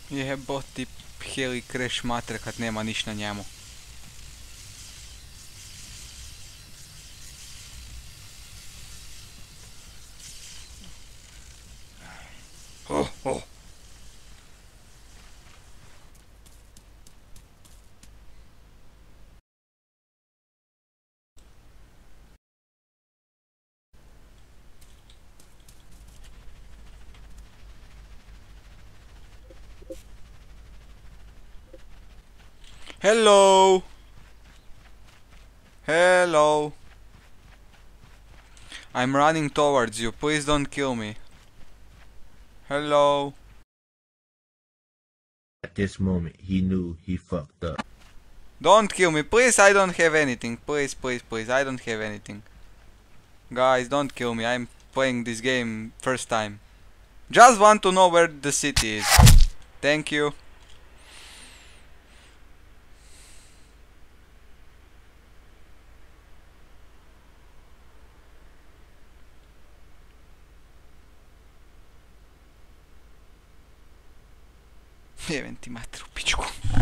Jeboti heli crash matre kad nema niš na njemu. Oh, oh. Hello! Hello! I'm running towards you, please don't kill me. Hello! At this moment, he knew he fucked up. Don't kill me, please, I don't have anything. Please, please, please, I don't have anything. Guys, don't kill me, I'm playing this game first time. Just want to know where the city is. Thank you. Jebem ti matru, pičku.